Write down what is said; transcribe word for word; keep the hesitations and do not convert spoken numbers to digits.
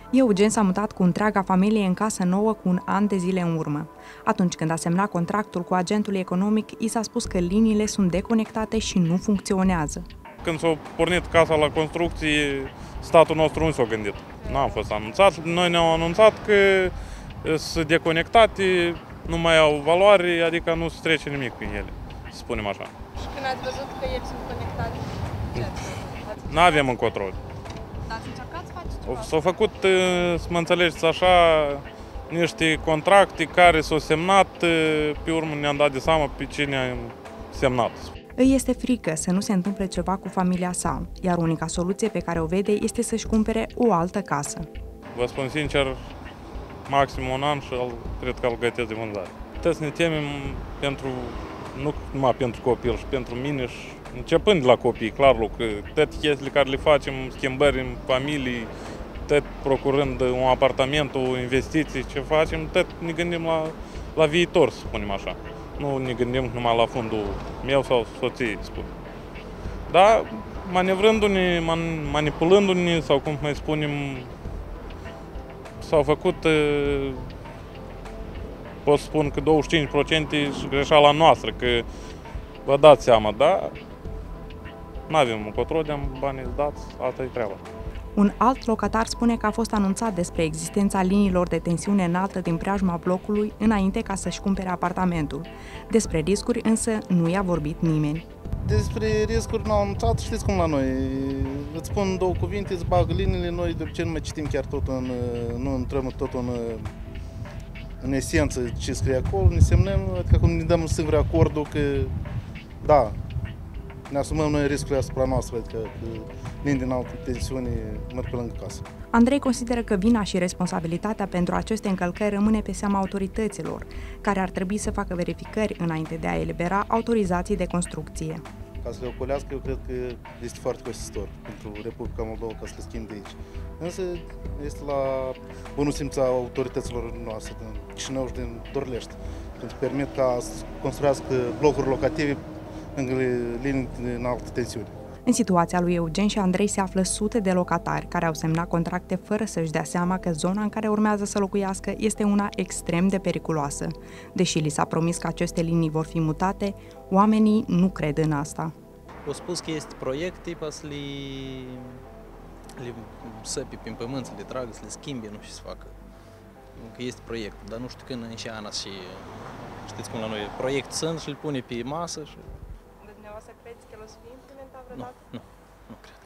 Eugen s-a mutat cu întreaga familie în casă nouă cu un an de zile în urmă. Atunci când a semnat contractul cu agentul economic, i s-a spus că liniile sunt deconectate și nu funcționează. Când s-a pornit casa la construcții, statul nostru nu s-a gândit. N-a fost anunțat. Noi ne-au anunțat că sunt deconectate, nu mai au valoare, adică nu se trece nimic prin ele, să spunem așa. Și când ați văzut că ele sunt conectate, ce ați făcut? Nu avem încotro. Dar ați încercat să faceți ceva? S-au făcut, să mă înțelegeți așa, niște contracte care s-au semnat, pe urmă ne-am dat de seama pe cine am semnat. Îi este frică să nu se întâmple ceva cu familia sa, iar unica soluție pe care o vede este să-și cumpere o altă casă. Vă spun sincer, maxim un an și cred că îl gătesc de vânzare. Trebuie să ne temem pentru, nu numai pentru copil, și pentru mine și începând de la copii, clar, că toate chestiile care le facem, schimbări în familii, tot procurând un apartament, o investiție, ce facem, tot ne gândim la, la viitor, să spunem așa. Nu ne gândim numai la fundul meu sau soției, spun. Dar manevrându-ne, manipulându-ne, sau cum mai spunem, s-au făcut, pot să spun că douăzeci și cinci la sută și greșeala noastră, că vă dați seama, dar nu avem încotro, de-am banii dați, asta e treaba. Un alt locatar spune că a fost anunțat despre existența liniilor de tensiune înaltă din preajma blocului înainte ca să-și cumpere apartamentul. Despre riscuri însă nu i-a vorbit nimeni. Despre riscuri n-au anunțat, știți cum la noi, îți spun două cuvinte, îți bag liniile, noi de obicei nu mai citim chiar tot în, nu intrăm tot în, în esență ce scrie acolo, ne semnăm, adică acum ne dăm singur acordul că da, ne asumăm noi riscurile asupra noastră, adică că linii din altă tensiune merg pe lângă casă. Andrei consideră că vina și responsabilitatea pentru aceste încălcări rămâne pe seama autorităților, care ar trebui să facă verificări înainte de a elibera autorizații de construcție. Ca să le ocolească, eu cred că este foarte costisitor pentru Republica Moldova ca să le schimbe de aici. Însă este la bunul simț a autorităților noastre din Chișinău și din Dorlești, pentru că permit ca să construiască blocuri locative lângă linii de înaltă tensiune. În situația lui Eugen și Andrei se află sute de locatari care au semnat contracte fără să-și dea seama că zona în care urmează să locuiască este una extrem de periculoasă. Deși li s-a promis că aceste linii vor fi mutate, oamenii nu cred în asta. Au spus că este proiecte, pa să le, le săpi prin pământ, să le tragă, să le schimbe, nu știu ce să facă. Că este proiectul, dar nu știu când în ce an și știți cum la noi, proiect sunt și îl pune pe masă și... Dar dumneavoastră credeți că el o să fie implementat vreodată? Nu, nu, nu cred.